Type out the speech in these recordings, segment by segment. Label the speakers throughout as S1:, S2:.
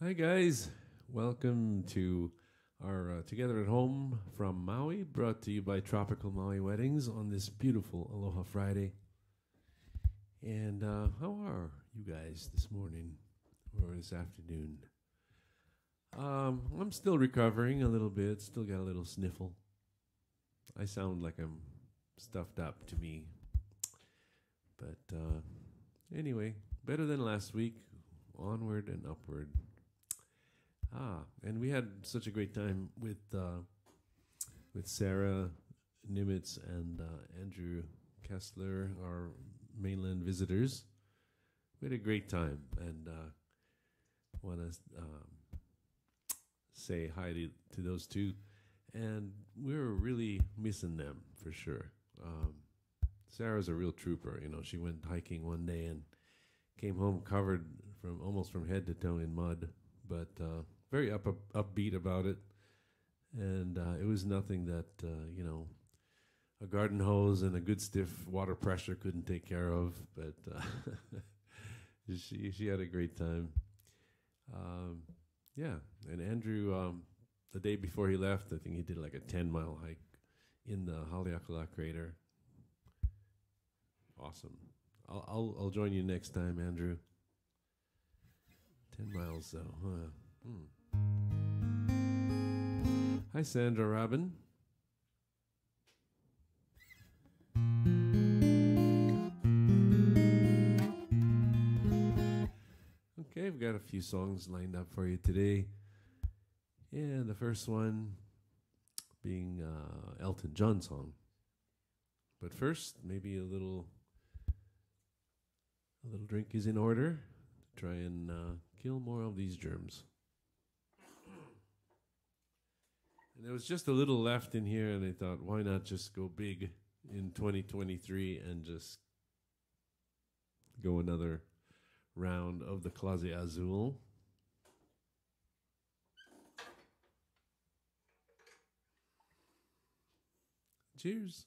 S1: Hi guys, welcome to our Together at Home from Maui, brought to you by Tropical Maui Weddings on this beautiful Aloha Friday. And how are you guys this morning or this afternoon? I'm still recovering a little bit, still got a little sniffle. I sound like I'm stuffed up to me. But anyway, better than last week, onward and upward. And we had such a great time with Sarah Nimitz and Andrew Kessler, our mainland visitors. We had a great time, and want to say hi to those two. And we were really missing them for sure. Sarah's a real trooper. You know, she went hiking one day and came home covered almost from head to toe in mud, but very upbeat about it. And it was nothing that, a garden hose and a good stiff water pressure couldn't take care of. But she had a great time. Yeah, and Andrew, the day before he left, I think he did like a 10-mile hike in the Haleakala crater. Awesome. I'll join you next time, Andrew. 10 miles though, huh? Hi, Sandra Robin. Okay, we've got a few songs lined up for you today. And the first one being Elton John song. But first, maybe a little drink is in order to try and kill more of these germs. And there was just a little left in here, and I thought, why not just go big in 2023 and just go another round of the Clase Azul. Cheers.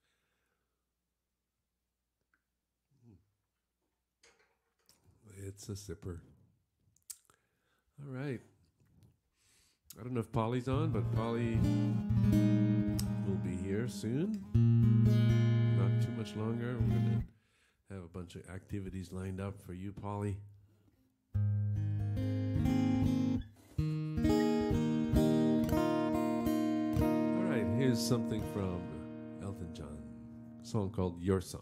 S1: It's a sipper. All right. I don't know if Polly's on, but Polly will be here soon. Not too much longer. We're going to have a bunch of activities lined up for you, Polly. All right, here's something from Elton John, a song called Your Song.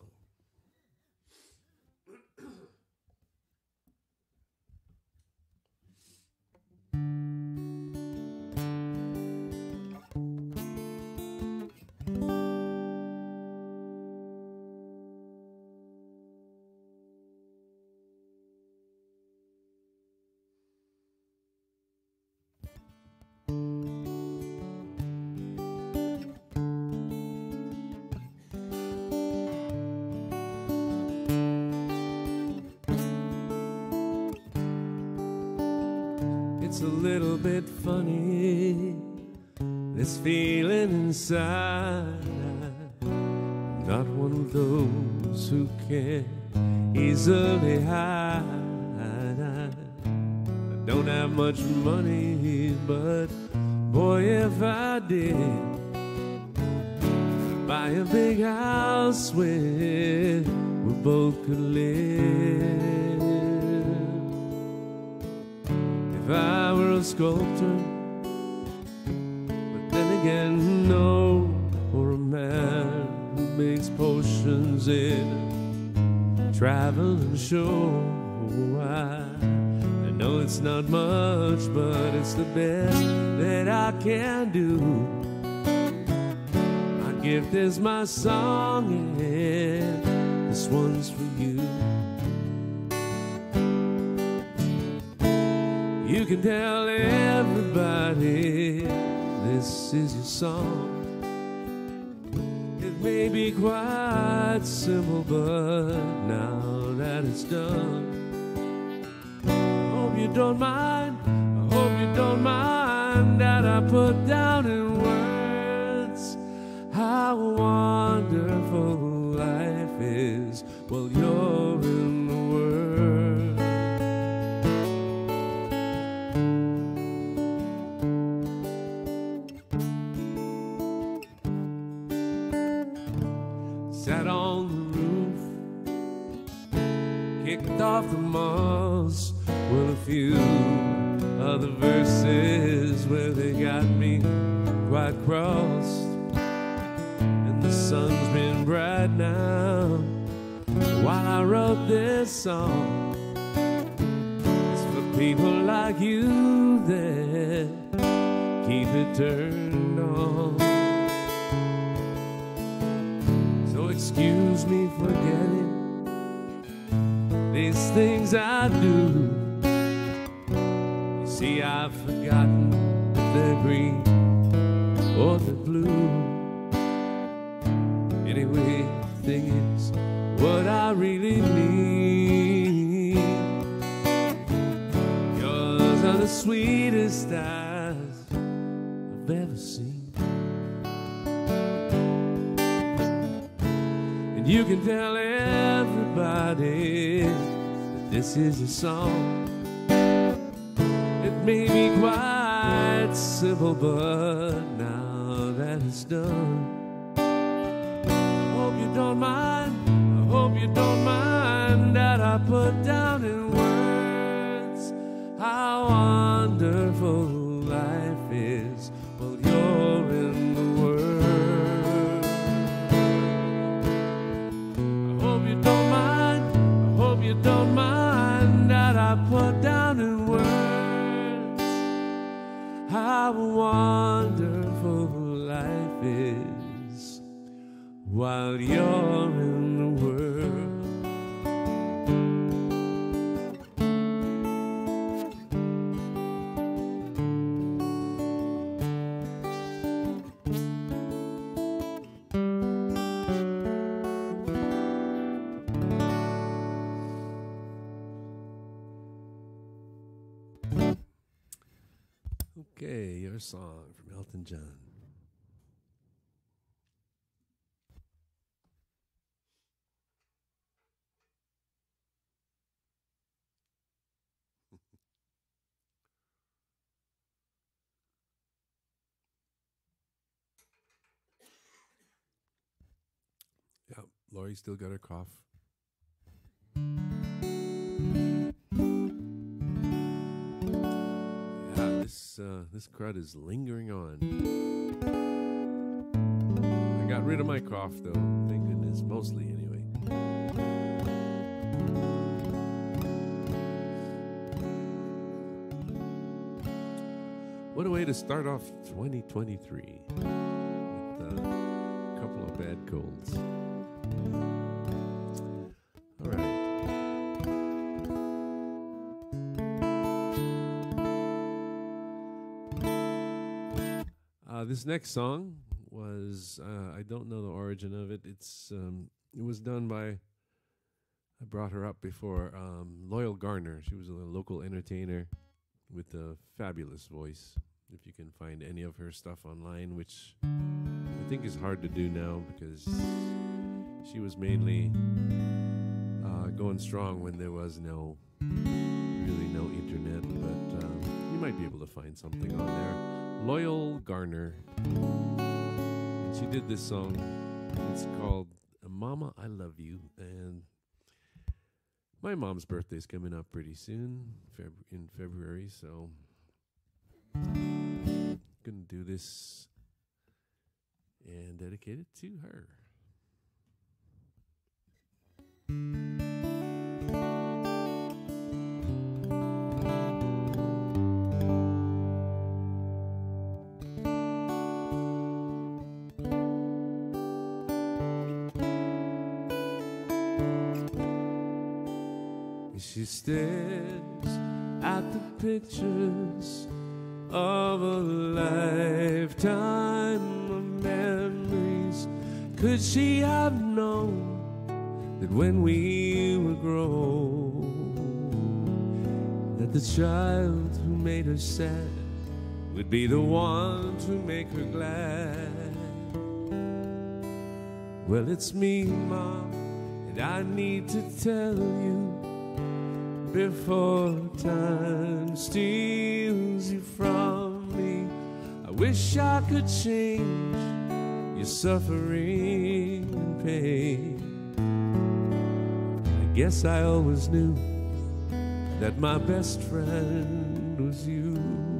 S1: It's a little bit funny, this feeling inside. I'm not one of those who can easily hide. I don't have much money, but boy, if I did, I'd buy a big house where we both could live. If I were a sculptor, but then again, no, or a man who makes potions in a traveling show. I know it's not much, but it's the best that I can do. My gift is my song, and this one's for you. You can tell everybody this is your song. It may be quite simple, but now that it's done, hope you don't mind, I hope you don't mind that I put down in words how wonderful life is while you're in the world. sat on the roof, kicked off the moss. Well, a few other verses where they got me quite crossed. And the sun's been bright now while I wrote this song. It's for people like you that keep it turned on. So excuse me for getting these things I do. You see, I've forgotten if they're green or they're blue. Anyway, the thing is what I really mean. Yours are the sweetest eyes I've ever seen. And you can tell everybody that this is a song. It may be quite simple, but now that it's done, I hope you don't mind. I hope you don't mind that I put down in words how wonderful life is while you're in the world. I hope you don't mind. I hope you don't mind that I put down in words how wonderful life is while you're in the world. Okay, your song from Elton John. Yeah, Lori still got her cough. Yeah, this crud is lingering on. I got rid of my cough though, thank goodness, mostly anyway. What a way to start off 2023 with a couple of bad colds. All right. This next song was, I don't know the origin of it. It was done by, I brought her up before, Loyal Garner. She was a local entertainer with a fabulous voice. If you can find any of her stuff online, which I think is hard to do now because she was mainly going strong when there was really no internet, but you might be able to find something on there. Loyal Garner. And she did this song. It's called Mama, I Love You. And my mom's birthday's coming up pretty soon, in February, so I'm going to do this and dedicate it to her. She stares at the pictures of a lifetime of memories. Could she have known that when we were grown, that the child who made her sad would be the one to make her glad? Well, it's me, Mom, and I need to tell you before time steals you from me. I wish I could change your suffering and pain. I guess I always knew that my best friend was you.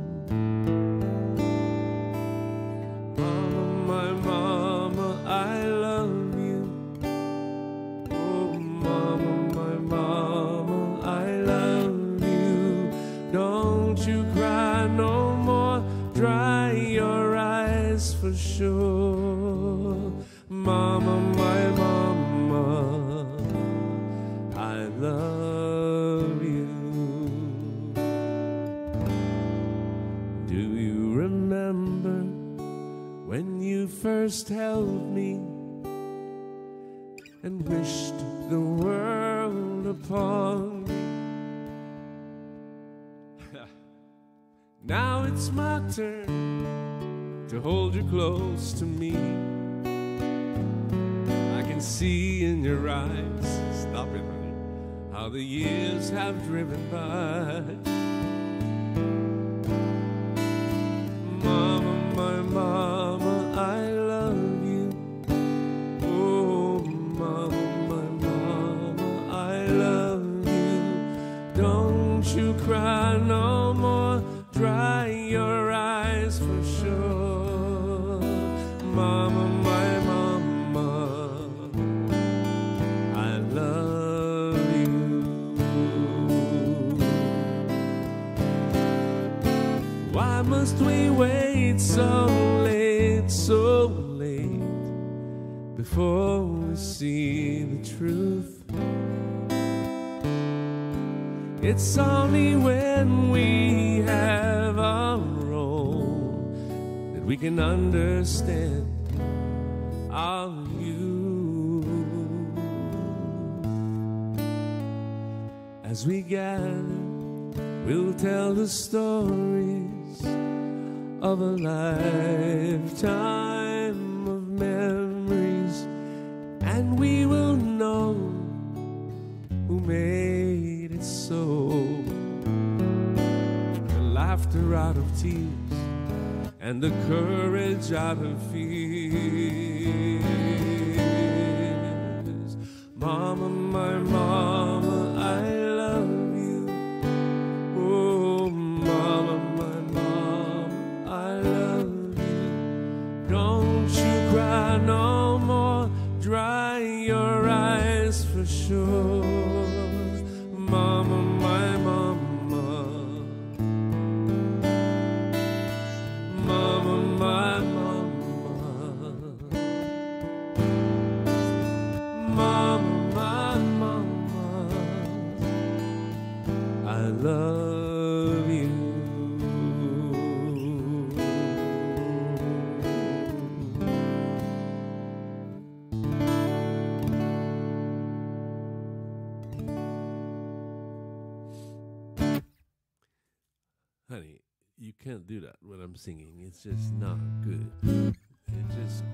S1: Mama, my mama, I love you. Oh, mama, my mama, I love you. Don't you cry no more, dry your eyes for sure. Mama, my mama, I love you. Do you remember when you first held me and wished the world upon me? Now it's my turn to hold you close to me. I can see in your eyes, stop it, honey, how the years have driven by. Mama, my mama, I love you. Oh, mama, my mama, I love you. Don't you cry no more, dry your eyes for sure. Mama, my mama, I love you. Why must we wait so late before we see the truth? It's only when we have our own that we can understand our you. As we gather, we'll tell the stories of a lifetime of memories, and we will know who made it so. The laughter out of tears and the courage out of fears. Mama, my mama, I love you. Oh, mama, my mama, I love you. Don't you cry no more, dry your eyes for sure. Mama, my mama, mama, my mama, mama, my mama, I love you. Honey, you can't do that when I'm singing. It's just not good. It just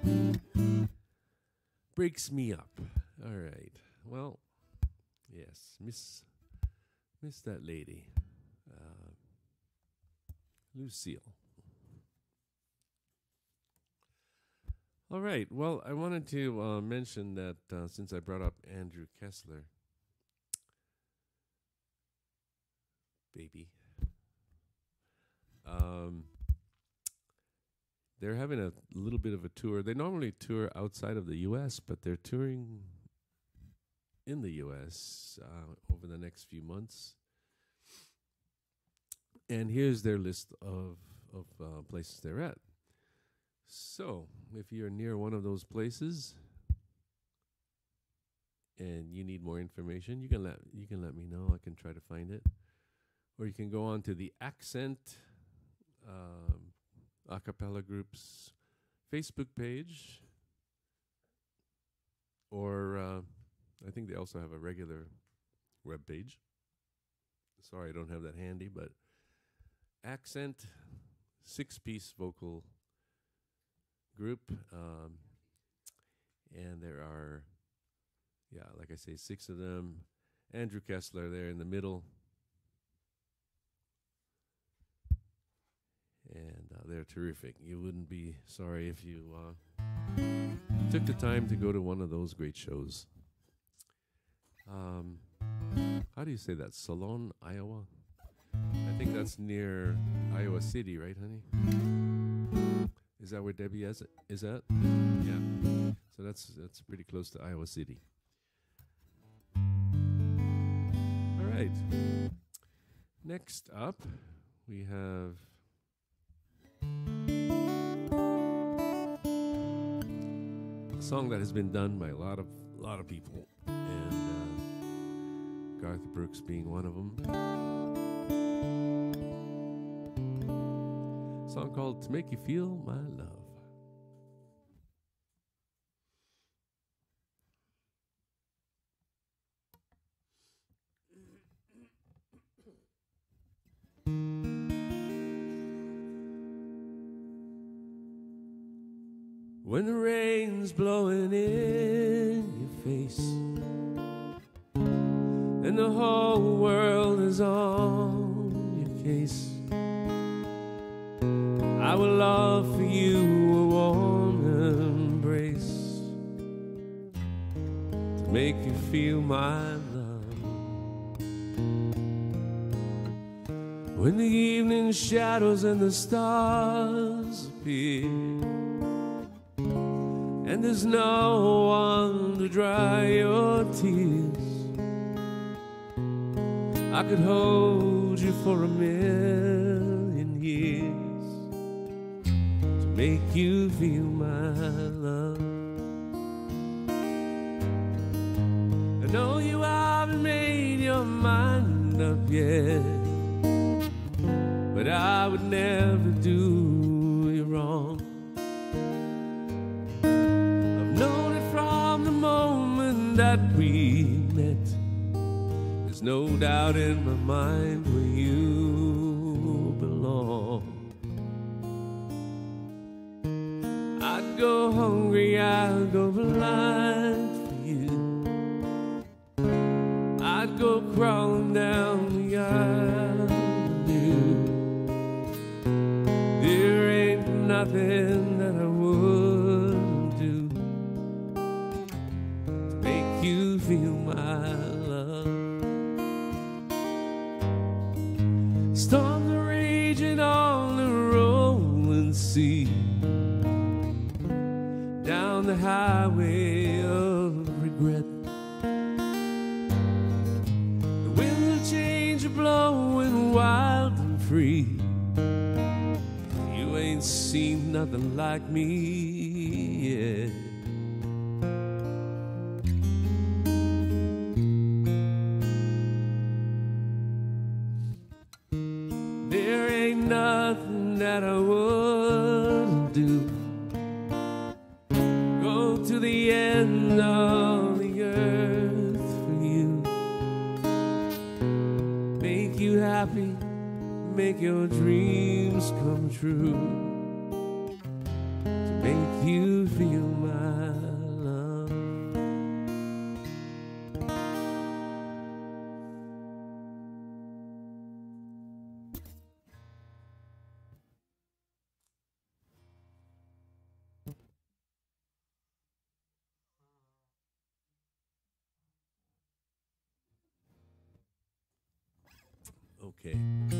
S1: breaks me up. All right. Well, yes, miss that lady, Lucille. All right. Well, I wanted to mention that since I brought up Andrew Kessler, baby. They're having a little bit of a tour. They normally tour outside of the U.S., but they're touring in the U.S. Over the next few months. And here's their list of places they're at. So, if you're near one of those places and you need more information, you can let me know. I can try to find it. Or you can go on to the Accent a cappella group's Facebook page, or I think they also have a regular web page. Sorry, I don't have that handy, but Accent, 6-piece vocal group, and there are, like I say, 6 of them. Andrew Kessler there in the middle. And they're terrific. You wouldn't be sorry if you took the time to go to one of those great shows. How do you say that? Salon, Iowa? I think that's near Iowa City, right, honey? Is that where Debbie is at? Yeah. So that's pretty close to Iowa City. All right. Next up, we have a song that has been done by a lot of people, and Garth Brooks being one of them. A song called "To Make You Feel My Love." When the rain's blowing in your face and the whole world is on your case, I will offer you a warm embrace to make you feel my love. When the evening shadows and the stars appear and there's no one to dry your tears, I could hold you for a million years to make you feel my love. I know you haven't made your mind up yet, but I would never do you wrong. That we met, there's no doubt in my mind where you belong. I'd go hungry, I'd go blind for you. I'd go crawling down the avenue. There ain't nothing that I wouldn't do you feel my love. Storms are raging on the rolling sea, down the highway of regret. The winds of change are blowing wild and free. You ain't seen nothing like me yet. Nothing that I wouldn't do. Go to the end of the earth for you. Make you happy, make your dreams come true. To make you feel my love. Okay.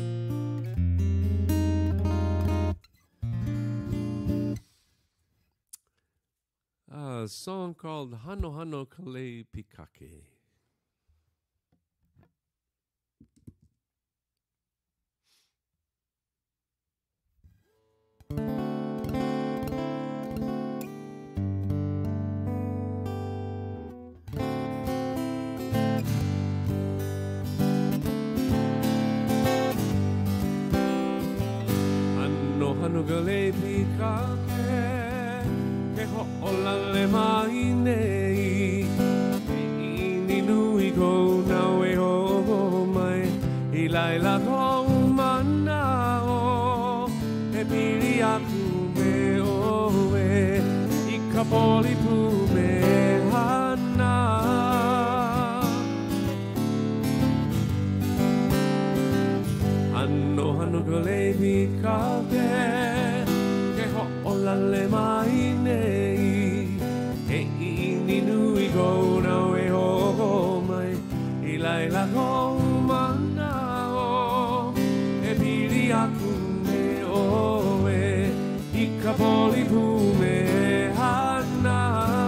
S1: A song called Hano Hano Kale Pikake. Hano kale pikake, ke ho'ola le mai nei. Ini nui ko na we ho mai, I laila ko manao. E pili aku me oe, I kapoli pu me hana. Hano hano kale pikake, ke ho'ola le mai nei. poli pume hana.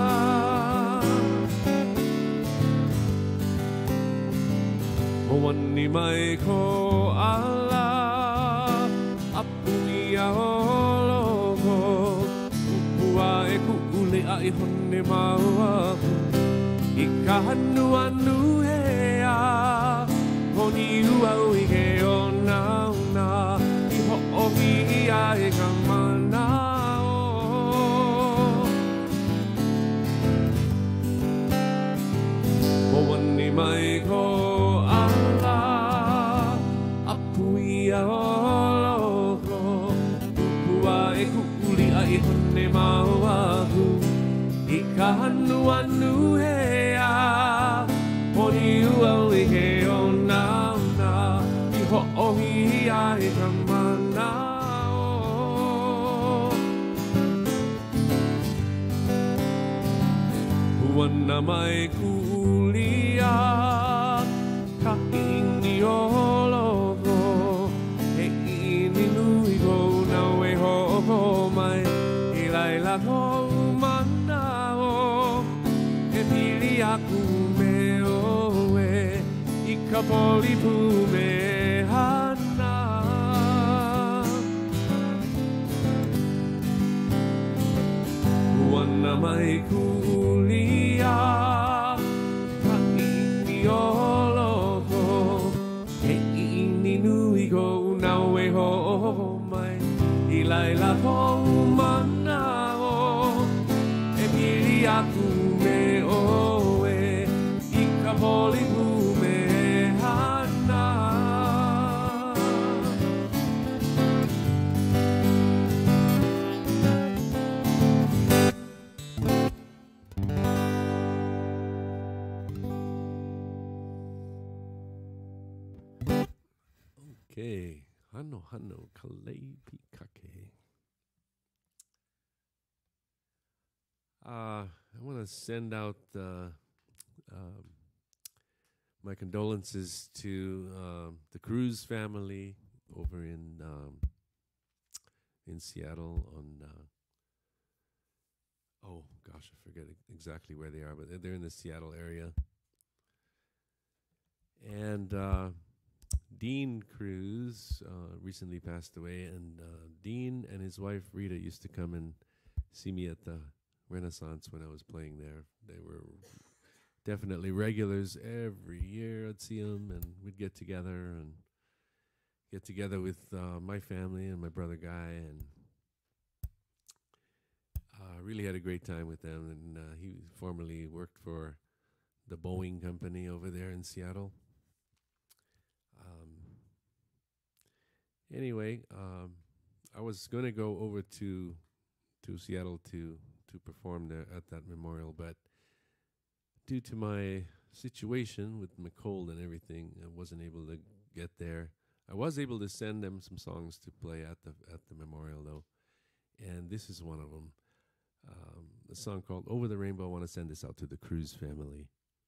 S1: Hoani mai ko ala apui a holoko upua e kuule a I hone maua I ka hanu anu hea honi uau I ke o nauna I ho'ohi ia e ka manao Hoani mai ko ala apui a holoko upua e kuuli a I hone maua I ka hanu anu hea honi uau I ke o nauna I ho'ohi ia e ka manao Huana mai kuulia ka ini oloko he ini nui ko na we ho'oko mai I laila kou aku me oe I ka poli pume hana Huana mai kulia ka ini oloko he ini nui ko na we ho mai I laila kou manao e pili aku me oe I ka poli pume hana Okay, hano hano kalei pikake. I want to send out my condolences to the Cruz family over in Seattle on oh gosh, I forget exactly where they are, but they're in the Seattle area. And Dean Cruz recently passed away, and Dean and his wife Rita used to come and see me at the Renaissance when I was playing there. They were definitely regulars. Every year I'd see them and we'd get together with my family and my brother Guy, and really had a great time with them. And he formerly worked for the Boeing company over there in Seattle. Anyway, I was going to go over to Seattle to perform there at that memorial, but due to my situation with my cold and everything, I wasn't able to get there. I was able to send them some songs to play at the memorial though, and this is one of them. A song called "Over the Rainbow." I want to send this out to the Cruz family.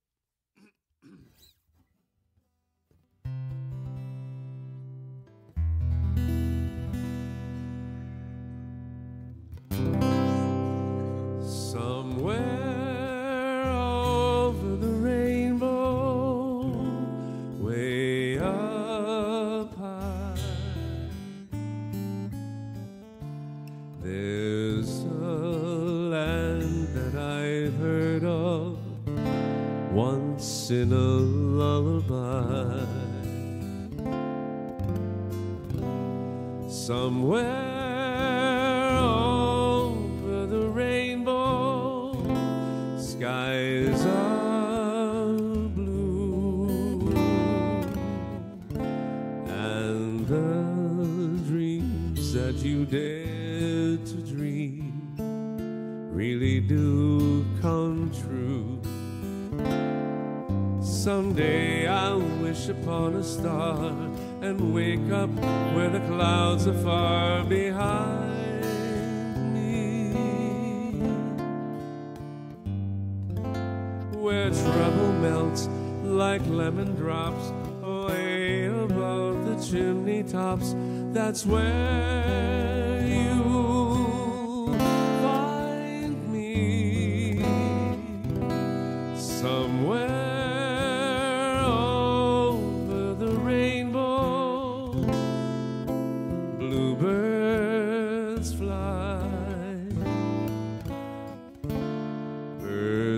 S1: Somewhere over the rainbow, way up high, there's a land that I've heard of once in a lullaby. Somewhere skies are blue, and the dreams that you dare to dream really do come true. Someday I'll wish upon a star and wake up where the clouds are far behind. Where trouble melts like lemon drops away above the chimney tops. That's where you'll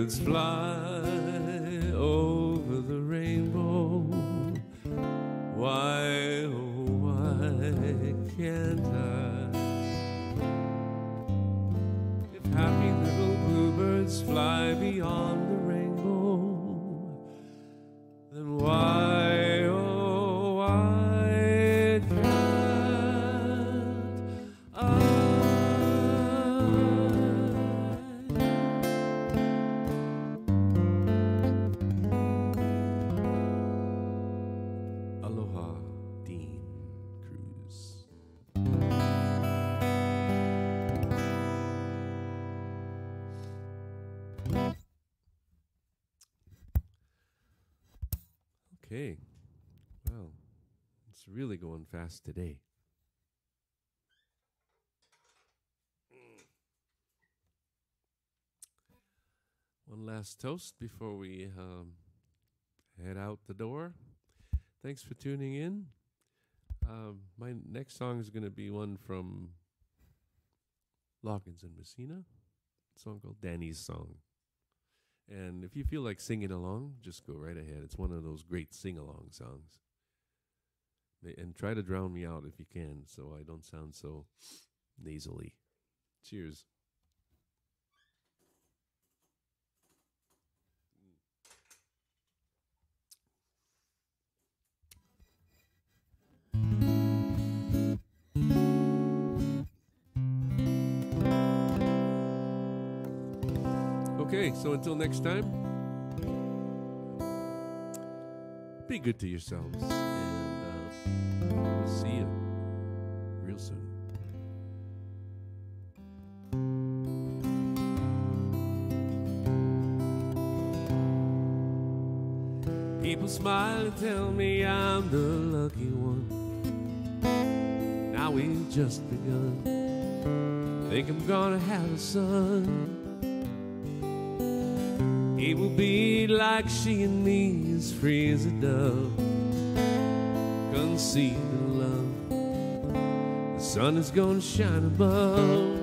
S1: bluebirds fly over the rainbow. Why, oh, why can't I? If happy little bluebirds fly beyond the rainbow, then why, oh, why can't I? Aloha, Dean Cruz. Okay, well, it's really going fast today. One last toast before we head out the door. Thanks for tuning in. My next song is going to be one from Loggins and Messina, a song called Danny's Song. And if you feel like singing along, just go right ahead. It's one of those great sing-along songs. And try to drown me out if you can, so I don't sound so nasally. Cheers. Okay, so until next time, be good to yourselves, and we'll see you real soon. People smile and tell me I'm the lucky one. Now we've just begun. Think I'm gonna have a son. He will be like she and me, as free as a dove, conceived in love. The sun is gonna shine above.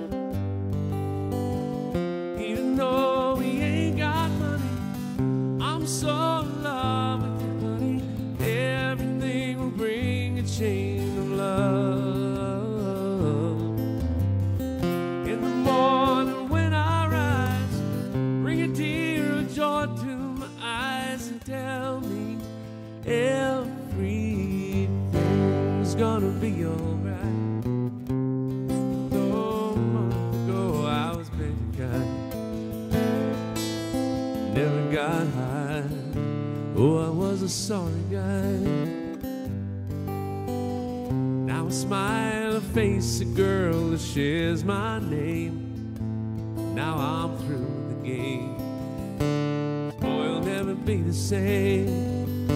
S1: Even though we ain't got money, I'm so in love with you, honey. Everything will bring a chain of love. In the morning when I rise, bring a tear of joy to my eyes and tell me everything's gonna be alright. Though a month ago I was begging God, never got high. Oh, I was a sorry guy. Now I smile and face a girl that shares my name. Now I'm through the game. Boy, it'll never be the same.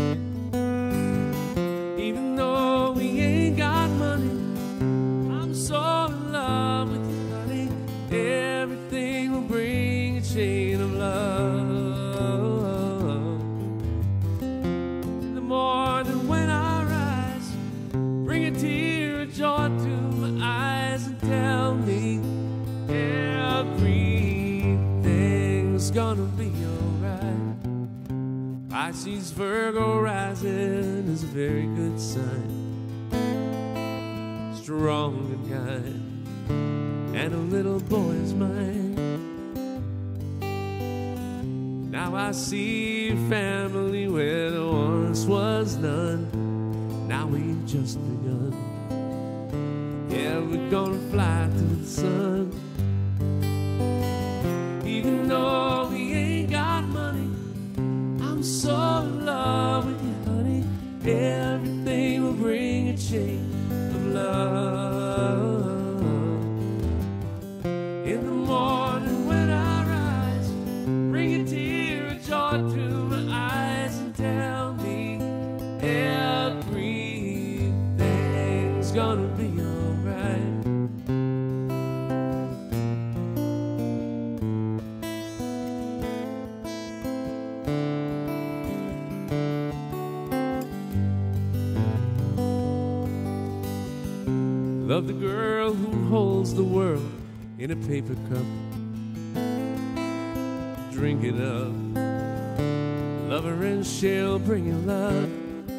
S1: Even though we ain't got money, I'm so in love with you, honey. Everything will bring a chain of love. In the morning when I rise, bring a tear of joy to my eyes and tell me everything's gonna be alright. Pisces, Virgo rising is a very good sign. Strong and kind, and a little boy is mine. Now I see family where there once was none. Now we've just begun. Yeah, we're gonna fly to the sun. Even though we ain't got money, I'm so in love with you, honey. Everything will bring a chain of love. In the morning when I rise, bring a tear of joy to my eyes and tell me everything's gonna be alright. Love the girl who holds the world in a paper cup, drink it up. Love her and she'll bring you luck.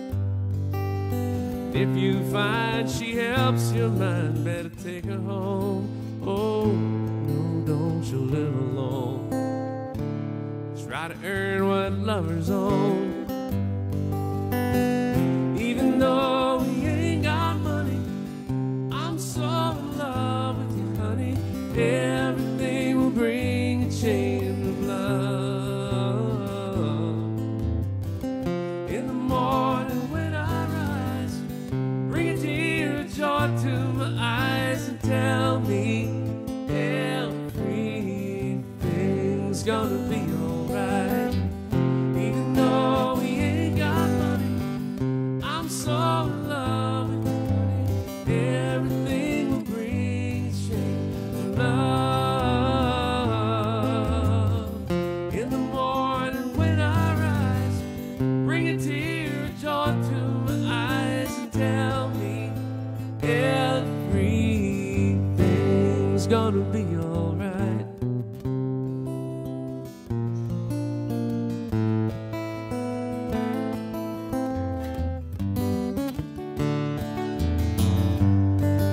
S1: If you find she helps your mind, better take her home. Oh, no, don't you live alone. Try to earn what lovers own. Even though we ain't got money, I'm so in love with you, honey. Everything will bring a chain of love. In the morning when I rise, bring a tear of joy to my eyes and tell me everything's gonna be alright. Even though we ain't got money, I'm so in love with you, honey. Everything will bring a chain of love. In the morning when I rise, bring a tear of joy to my eyes and tell me everything's gonna be alright.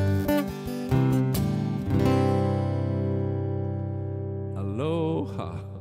S1: Aloha.